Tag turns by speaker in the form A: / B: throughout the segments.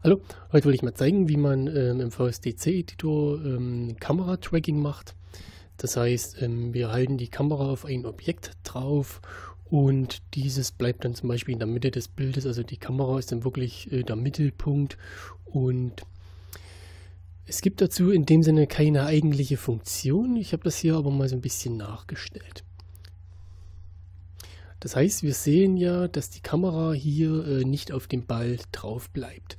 A: Hallo, heute will ich mal zeigen, wie man im VSDC-Editor Kamera-Tracking macht. Das heißt, wir halten die Kamera auf ein Objekt drauf und dieses bleibt dann zum Beispiel in der Mitte des Bildes. Also die Kamera ist dann wirklich der Mittelpunkt und es gibt dazu in dem Sinne keine eigentliche Funktion. Ich habe das hier aber mal so ein bisschen nachgestellt. Das heißt, wir sehen ja, dass die Kamera hier nicht auf dem Ball drauf bleibt.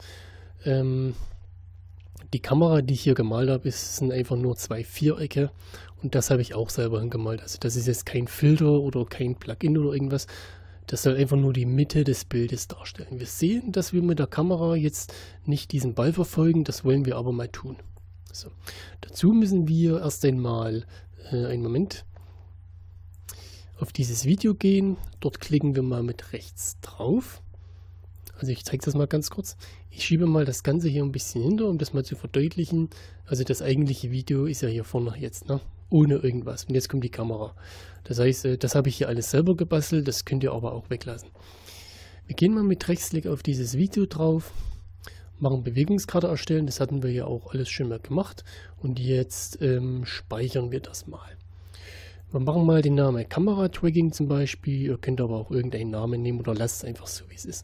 A: Die Kamera, die ich hier gemalt habe, sind einfach nur zwei Vierecke und das habe ich auch selber hingemalt. Also das ist jetzt kein Filter oder kein Plugin oder irgendwas. Das soll einfach nur die Mitte des Bildes darstellen. Wir sehen, dass wir mit der Kamera jetzt nicht diesen Ball verfolgen, das wollen wir aber mal tun. So. Dazu müssen wir erst einmal einen Moment auf dieses Video gehen. Dort klicken wir mal mit rechts drauf. Also ich zeige das mal ganz kurz. Ich schiebe mal das Ganze hier ein bisschen hinter, um das mal zu verdeutlichen. Also das eigentliche Video ist ja hier vorne jetzt, ne? Ohne irgendwas. Und jetzt kommt die Kamera. Das heißt, das habe ich hier alles selber gebastelt, das könnt ihr aber auch weglassen. Wir gehen mal mit Rechtsklick auf dieses Video drauf, machen Bewegungskarte erstellen, das hatten wir ja auch alles schon mal gemacht. Und jetzt speichern wir das mal. Wir machen mal den Namen Kamera-Tracking zum Beispiel. Ihr könnt aber auch irgendeinen Namen nehmen oder lasst es einfach so, wie es ist.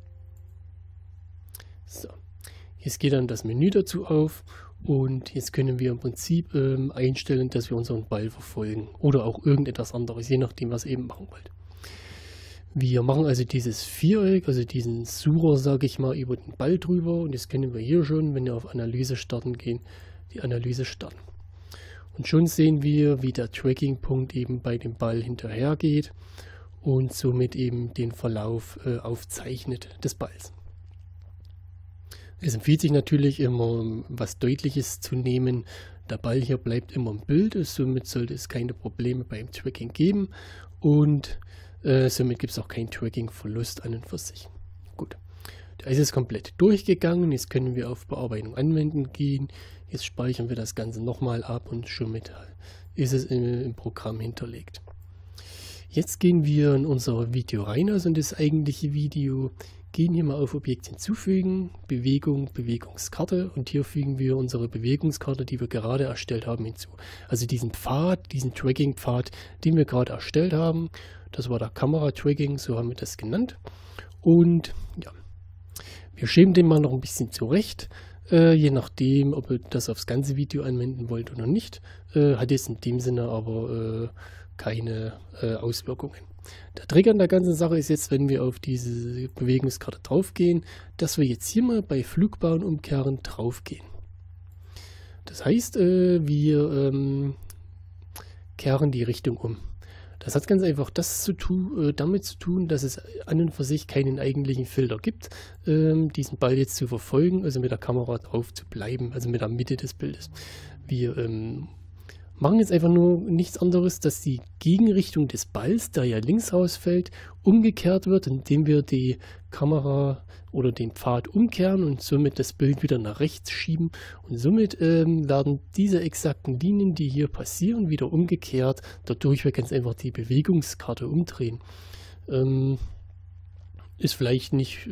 A: So, jetzt geht dann das Menü dazu auf und jetzt können wir im Prinzip einstellen, dass wir unseren Ball verfolgen oder auch irgendetwas anderes, je nachdem, was ihr eben machen wollt. Wir machen also dieses Viereck, also diesen Sucher, sage ich mal, über den Ball drüber und jetzt können wir hier schon, wenn wir auf Analyse starten gehen, die Analyse starten. Und schon sehen wir, wie der Tracking-Punkt eben bei dem Ball hinterher geht und somit eben den Verlauf aufzeichnet des Balls. Es empfiehlt sich natürlich immer, was Deutliches zu nehmen. Der Ball hier bleibt immer im Bild, somit sollte es keine Probleme beim Tracking geben und somit gibt es auch keinen Tracking-Verlust an und für sich. Gut, da ist es komplett durchgegangen. Jetzt können wir auf Bearbeitung anwenden gehen. Jetzt speichern wir das Ganze nochmal ab und somit ist es im Programm hinterlegt. Jetzt gehen wir in unser Video rein, also in das eigentliche Video. Gehen hier mal auf Objekt hinzufügen, Bewegung, Bewegungskarte und hier fügen wir unsere Bewegungskarte, die wir gerade erstellt haben, hinzu. Also diesen Pfad, diesen Tracking-Pfad, den wir gerade erstellt haben, das war der Kamera-Tracking, so haben wir das genannt. Und ja, wir schieben den mal noch ein bisschen zurecht, je nachdem, ob ihr das aufs ganze Video anwenden wollt oder nicht. Hat jetzt in dem Sinne aber keine Auswirkungen. Der Trick an der ganzen Sache ist jetzt, wenn wir auf diese Bewegungskarte draufgehen, dass wir jetzt hier mal bei Flugbahn umkehren draufgehen. Das heißt, wir kehren die Richtung um. Das hat ganz einfach damit zu tun, dass es an und für sich keinen eigentlichen Filter gibt, diesen Ball jetzt zu verfolgen, also mit der Kamera drauf zu bleiben, also mit der Mitte des Bildes. Wir machen jetzt einfach nur nichts anderes, dass die Gegenrichtung des Balls, der ja links rausfällt, umgekehrt wird, indem wir die Kamera oder den Pfad umkehren und somit das Bild wieder nach rechts schieben. Und somit werden diese exakten Linien, die hier passieren, wieder umgekehrt. Dadurch wir ganz einfach die Bewegungskarte umdrehen. Ist vielleicht nicht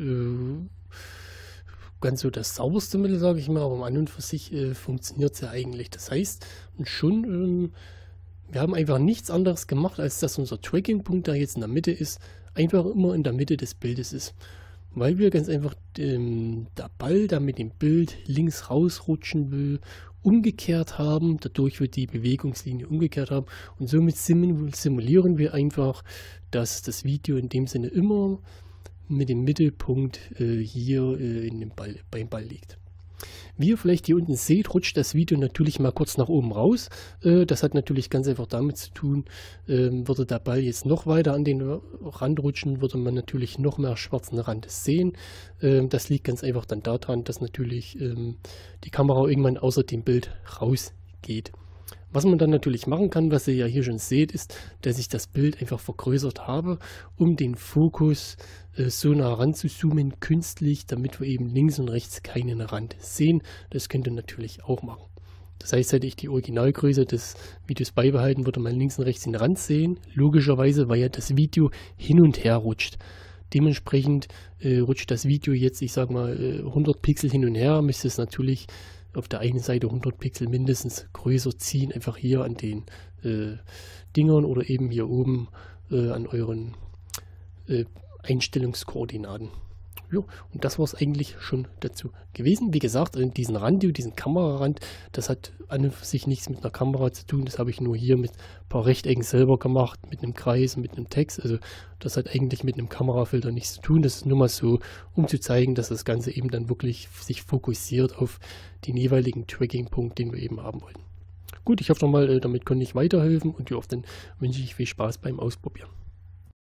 A: ganz so das sauberste Mittel, sage ich mal, aber an und für sich funktioniert es ja eigentlich. Das heißt, schon, wir haben einfach nichts anderes gemacht, als dass unser Tracking-Punkt, der jetzt in der Mitte ist, einfach immer in der Mitte des Bildes ist. Weil wir ganz einfach der Ball, der mit dem Bild links rausrutschen will, umgekehrt haben, dadurch wir die Bewegungslinie umgekehrt haben und somit simulieren wir einfach, dass das Video in dem Sinne immer mit dem Mittelpunkt hier beim Ball liegt. Wie ihr vielleicht hier unten seht, rutscht das Video natürlich mal kurz nach oben raus. Das hat natürlich ganz einfach damit zu tun, würde der Ball jetzt noch weiter an den Rand rutschen, würde man natürlich noch mehr schwarzen Rand sehen. Das liegt ganz einfach dann daran, dass natürlich die Kamera irgendwann außer dem Bild rausgeht. Was man dann natürlich machen kann, was ihr ja hier schon seht, ist, dass ich das Bild einfach vergrößert habe, um den Fokus so nah ran zu zoomen, künstlich, damit wir eben links und rechts keinen Rand sehen. Das könnt ihr natürlich auch machen. Das heißt, hätte ich die Originalgröße des Videos beibehalten, würde man links und rechts den Rand sehen. Logischerweise, weil ja das Video hin und her rutscht. Dementsprechend rutscht das Video jetzt, ich sag mal, 100 Pixel hin und her, müsste es natürlich auf der einen Seite 100 Pixel mindestens größer ziehen, einfach hier an den Dingern oder eben hier oben an euren Einstellungskoordinaten. Ja, und das war es eigentlich schon dazu gewesen. Wie gesagt, diesen Rand, diesen Kamerarand, das hat an und für sich nichts mit einer Kamera zu tun. Das habe ich nur hier mit ein paar Rechtecken selber gemacht, mit einem Kreis, mit einem Text. Also das hat eigentlich mit einem Kamerafilter nichts zu tun. Das ist nur mal so, um zu zeigen, dass das Ganze eben dann wirklich sich fokussiert auf den jeweiligen Tracking-Punkt, den wir eben haben wollen. Gut, ich hoffe nochmal, damit konnte ich weiterhelfen und ja, dann wünsche ich viel Spaß beim Ausprobieren.